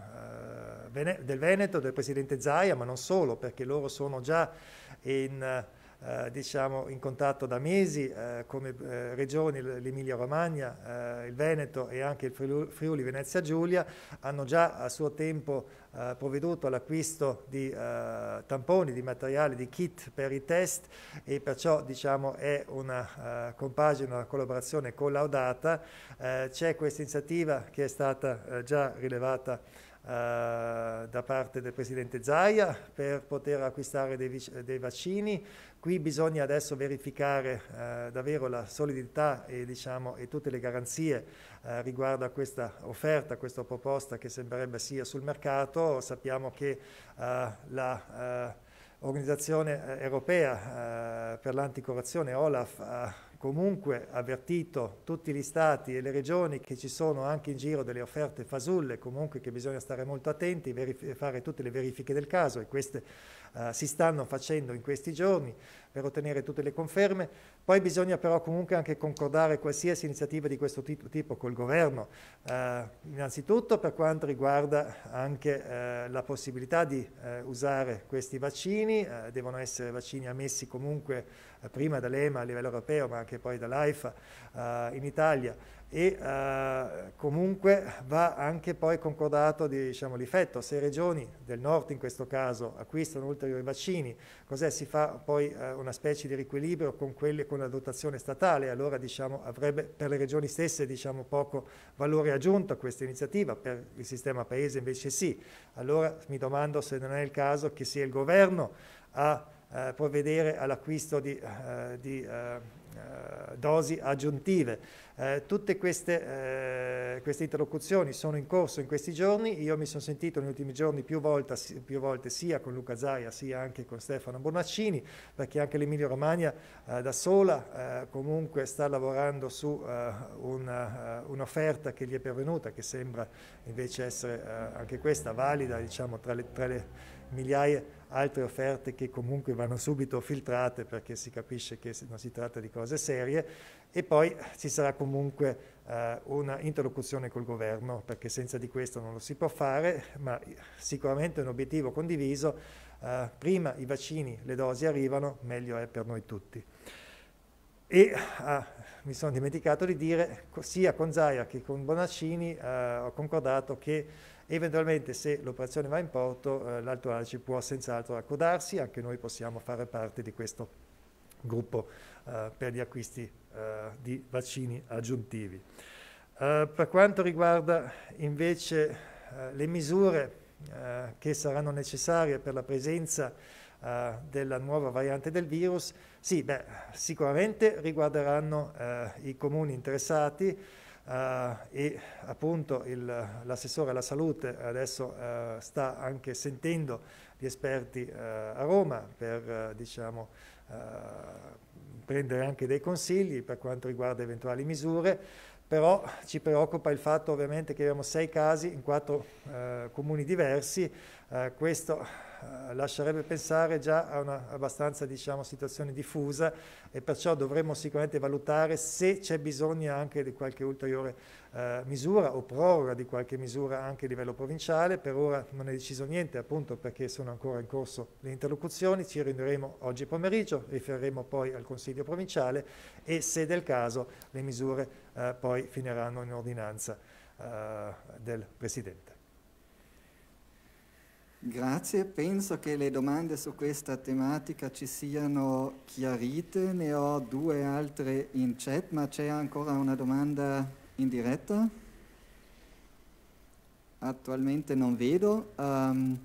eh, Vene- del Veneto, del Presidente Zaia, ma non solo, perché loro sono già in, eh, diciamo, in contatto da mesi eh, come eh, regioni, l'Emilia Romagna, eh, il Veneto e anche il Friuli, Friuli Venezia Giulia, hanno già a suo tempo eh, provveduto all'acquisto di eh, tamponi, di materiali, di kit per i test e perciò diciamo, è una uh, compagine, una collaborazione collaudata. Eh, c'è questa iniziativa che è stata eh, già rilevata uh, da parte del Presidente Zaia per poter acquistare dei, dei vaccini. Qui bisogna adesso verificare eh, davvero la solidità e, diciamo, e tutte le garanzie eh, riguardo a questa offerta, a questa proposta che sembrerebbe sia sul mercato. Sappiamo che eh, la eh, Organizzazione Europea eh, per l'Anticorruzione, OLAF, ha comunque avvertito tutti gli Stati e le regioni che ci sono anche in giro delle offerte fasulle, comunque che bisogna stare molto attenti, verif- fare tutte le verifiche del caso e queste eh, si stanno facendo in questi giorni per ottenere tutte le conferme. Poi bisogna però comunque anche concordare qualsiasi iniziativa di questo tipo, tipo col governo, eh, innanzitutto per quanto riguarda anche eh, la possibilità di eh, usare questi vaccini, eh, devono essere vaccini ammessi comunque eh, prima dall'E M A a livello europeo ma anche poi dall'AIFA eh, in Italia e eh, comunque va anche poi concordato diciamo, l'effetto, se regioni del nord in questo caso acquistano ulteriori vaccini, cos'è? Si fa poi eh, una specie di riequilibrio con quelle con la dotazione statale, allora diciamo, avrebbe per le regioni stesse diciamo, poco valore aggiunto a questa iniziativa, per il sistema paese invece sì. Allora mi domando se non è il caso che sia il governo a eh, provvedere all'acquisto di, eh, di eh, Uh, dosi aggiuntive. Uh, tutte queste, uh, queste interlocuzioni sono in corso in questi giorni. Io mi sono sentito negli ultimi giorni più volte, più volte sia con Luca Zaia sia anche con Stefano Bonaccini, perché anche l'Emilia Romagna uh, da sola uh, comunque sta lavorando su uh, una, uh, un'offerta che gli è pervenuta, che sembra invece essere uh, anche questa valida, diciamo, tra le, tra le migliaia altre offerte che comunque vanno subito filtrate perché si capisce che non si tratta di cose serie e poi ci sarà comunque eh, una interlocuzione col governo perché senza di questo non lo si può fare, ma sicuramente è un obiettivo condiviso, eh, prima i vaccini, le dosi arrivano, meglio è per noi tutti. E ah, mi sono dimenticato di dire, sia con Zaia che con Bonaccini eh, ho concordato che eventualmente se l'operazione va in porto eh, l'Alto Adige può senz'altro accodarsi, anche noi possiamo fare parte di questo gruppo eh, per gli acquisti eh, di vaccini aggiuntivi. Eh, per quanto riguarda invece eh, le misure eh, che saranno necessarie per la presenza eh, della nuova variante del virus, sì, beh, sicuramente riguarderanno eh, i comuni interessati. Uh, e appunto l'assessore alla salute adesso uh, sta anche sentendo gli esperti uh, a Roma per uh, diciamo, uh, prendere anche dei consigli per quanto riguarda eventuali misure, però ci preoccupa il fatto ovviamente che abbiamo sei casi in quattro uh, comuni diversi, uh, questo eh, lascerebbe pensare già a una abbastanza, diciamo, situazione diffusa, e perciò dovremmo sicuramente valutare se c'è bisogno anche di qualche ulteriore eh, misura o proroga di qualche misura anche a livello provinciale. Per ora non è deciso niente, appunto perché sono ancora in corso le interlocuzioni. Ci riuniremo oggi pomeriggio, riferiremo poi al Consiglio provinciale e, se del caso, le misure eh, poi finiranno in ordinanza eh, del Presidente. Grazie, penso che le domande su questa tematica ci siano chiarite. Ne ho due altre in chat, ma c'è ancora una domanda in diretta? Attualmente non vedo. Um,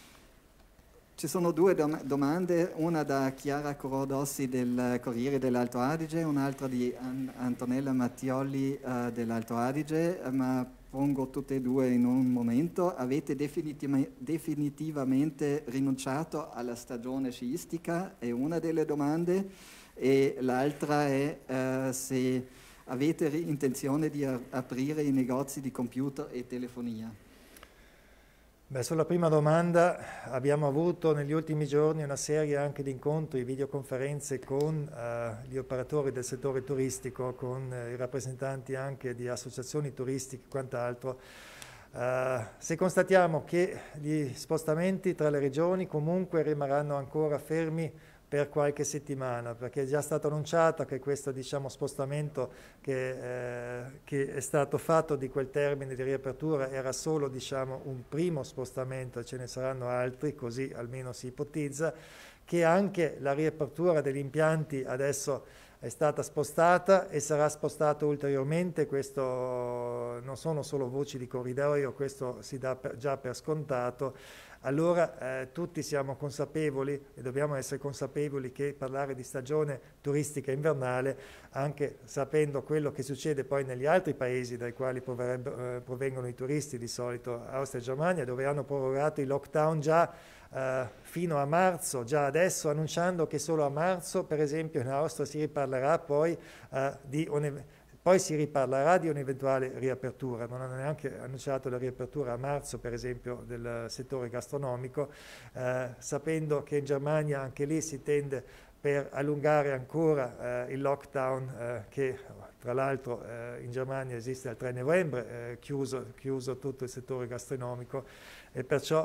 ci sono due dom- domande, una da Chiara Corodossi del Corriere dell'Alto Adige, un'altra di An- Antonella Mattioli uh, dell'Alto Adige, ma pongo tutte e due in un momento. Avete definitiv- definitivamente rinunciato alla stagione sciistica? È una delle domande. E l'altra è eh, se avete intenzione di a- aprire i negozi di computer e telefonia. Beh, sulla prima domanda abbiamo avuto negli ultimi giorni una serie anche di incontri, videoconferenze con eh, gli operatori del settore turistico, con eh, i rappresentanti anche di associazioni turistiche e quant'altro. Eh, se constatiamo che gli spostamenti tra le regioni comunque rimarranno ancora fermi per qualche settimana, perché è già stato annunciato che questo, diciamo, spostamento che, eh, che è stato fatto di quel termine di riapertura era solo, diciamo, un primo spostamento, e ce ne saranno altri, così almeno si ipotizza, che anche la riapertura degli impianti adesso è stata spostata e sarà spostata ulteriormente. Questo non sono solo voci di corridoio, questo si dà per, già per scontato. Allora eh, tutti siamo consapevoli e dobbiamo essere consapevoli che parlare di stagione turistica invernale, anche sapendo quello che succede poi negli altri paesi dai quali eh, provengono i turisti, di solito Austria e Germania, dove hanno prorogato i lockdown già eh, fino a marzo, già adesso annunciando che solo a marzo, per esempio, in Austria si riparlerà poi eh, di un Poi si riparlerà di un'eventuale riapertura. Non hanno neanche annunciato la riapertura a marzo, per esempio, del settore gastronomico, eh, sapendo che in Germania anche lì si tende per allungare ancora eh, il lockdown eh, che tra l'altro eh, in Germania esiste dal tre novembre, eh, chiuso, chiuso tutto il settore gastronomico, e perciò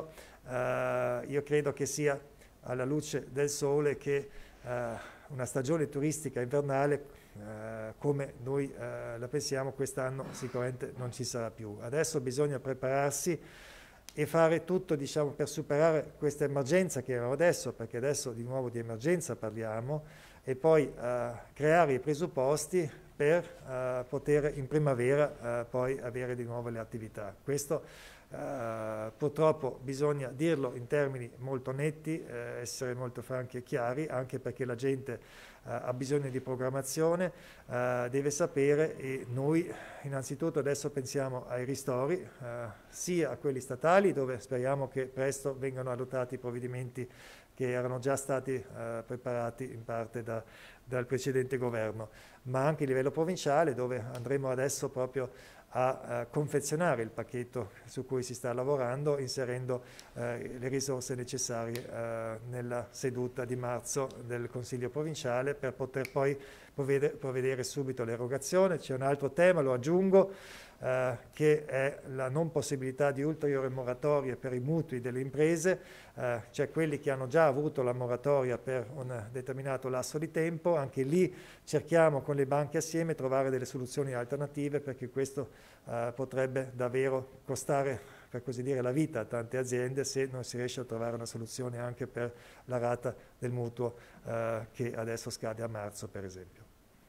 eh, io credo che sia alla luce del sole che eh, una stagione turistica invernale Uh, come noi uh, la pensiamo quest'anno sicuramente non ci sarà più. Adesso bisogna prepararsi e fare tutto, diciamo, per superare questa emergenza che abbiamo adesso, perché adesso di nuovo di emergenza parliamo, e poi uh, creare i presupposti per uh, poter in primavera uh, poi avere di nuovo le attività. Questo Uh, purtroppo bisogna dirlo in termini molto netti, eh, essere molto franchi e chiari, anche perché la gente uh, ha bisogno di programmazione, uh, deve sapere, e noi innanzitutto adesso pensiamo ai ristori, uh, sia a quelli statali, dove speriamo che presto vengano adottati i provvedimenti che erano già stati uh, preparati in parte da, dal precedente governo, ma anche a livello provinciale, dove andremo adesso proprio a uh, confezionare il pacchetto su cui si sta lavorando, inserendo uh, le risorse necessarie uh, nella seduta di marzo del Consiglio provinciale, per poter poi provvedere, provvedere subito l'erogazione. C'è un altro tema, lo aggiungo, uh, che è la non possibilità di ulteriori moratorie per i mutui delle imprese, uh, cioè quelli che hanno già avuto la moratoria per un determinato lasso di tempo. Anche lì cerchiamo con le banche assieme trovare delle soluzioni alternative, perché questo uh, potrebbe davvero costare, per così dire, la vita a tante aziende se non si riesce a trovare una soluzione anche per la rata del mutuo uh, che adesso scade a marzo, per esempio.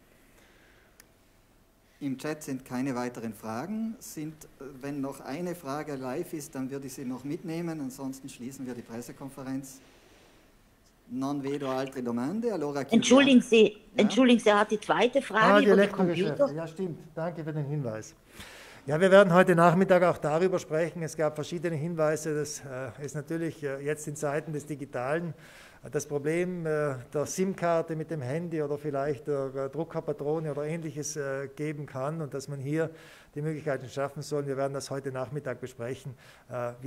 Im Chat sind keine weiteren Fragen. Sind, wenn noch eine Frage live ist, dann würde ich sie noch mitnehmen, ansonsten schließen wir die Pressekonferenz. Non vedo altre domande, allora Entschuldigen Sie, ja? Entschuldigen Sie, er hat die zweite Frage Ah, die über die Elektrogeschäfte. Computer. Ja, stimmt. Danke für den Hinweis. Ja, wir werden heute Nachmittag auch darüber sprechen. Es gab verschiedene Hinweise. Das äh, ist natürlich äh, jetzt in Zeiten des Digitalen äh, das Problem äh, der SIM-Karte mit dem Handy oder vielleicht der äh, Druckerpatrone oder Ähnliches äh, geben kann, und dass man hier die Möglichkeiten schaffen soll. Wir werden das heute Nachmittag besprechen. Äh, wir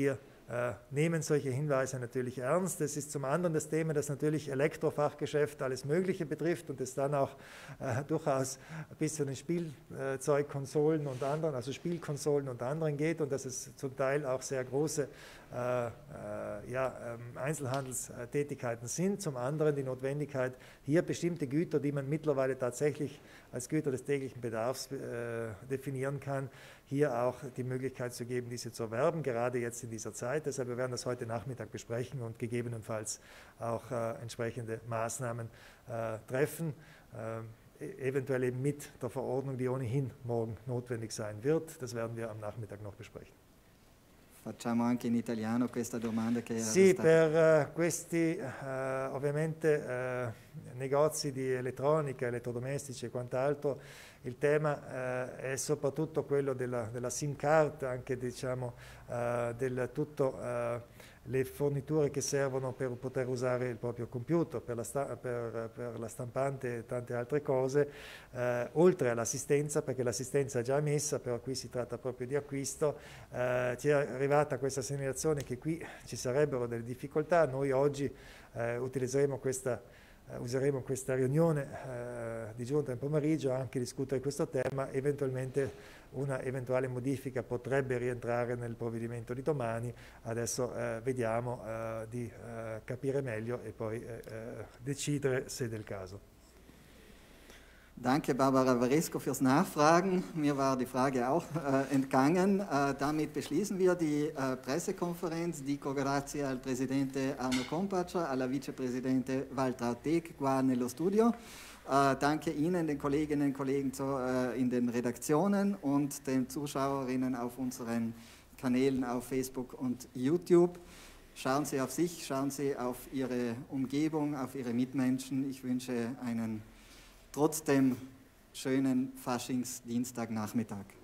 äh, nehmen solche Hinweise natürlich ernst. Es ist zum anderen das Thema, das natürlich Elektrofachgeschäft, alles Mögliche betrifft und es dann auch äh, durchaus bis zu den Spielzeugkonsolen und anderen, also Spielkonsolen und anderen geht und dass es zum Teil auch sehr große Äh, äh, ja, ähm, Einzelhandelstätigkeiten sind, zum anderen die Notwendigkeit, hier bestimmte Güter, die man mittlerweile tatsächlich als Güter des täglichen Bedarfs äh, definieren kann, hier auch die Möglichkeit zu geben, diese zu erwerben, gerade jetzt in dieser Zeit. Deshalb wir werden das heute Nachmittag besprechen und gegebenenfalls auch äh, entsprechende Maßnahmen äh, treffen, äh, eventuell eben mit der Verordnung, die ohnehin morgen notwendig sein wird. Das werden wir am Nachmittag noch besprechen. Facciamo anche in italiano questa domanda che era Sì, stata... per uh, questi uh, ovviamente uh, negozi di elettronica, elettrodomestici e quant'altro, il tema uh, è soprattutto quello della, della SIM card, anche diciamo uh, del tutto uh, le forniture che servono per poter usare il proprio computer, per la, sta per, per la stampante e tante altre cose, eh, oltre all'assistenza, perché l'assistenza è già messa, però qui si tratta proprio di acquisto. Eh, ci è arrivata questa segnalazione che qui ci sarebbero delle difficoltà. Noi oggi eh, utilizzeremo questa, eh, useremo questa riunione eh, di giunta in pomeriggio anche discutere questo tema, eventualmente una eventuale modifica potrebbe rientrare nel provvedimento di domani, adesso eh, vediamo eh, di eh, capire meglio e poi eh, decidere se del caso. Danke Barbara Varesco fürs Nachfragen. Mir war die Frage auch äh, entgangen. Äh, damit beschließen wir die äh, Pressekonferenz. Dico grazie al Presidente Arno Kompaccia, alla Vicepresidente Waltraud Deeg qua nello studio. Äh, danke Ihnen, den Kolleginnen und Kollegen zu, äh, in den Redaktionen und den Zuschauerinnen auf unseren Kanälen auf Facebook und YouTube. Schauen Sie auf sich, schauen Sie auf Ihre Umgebung, auf Ihre Mitmenschen. Ich wünsche einen trotzdem schönen Faschingsdienstagnachmittag.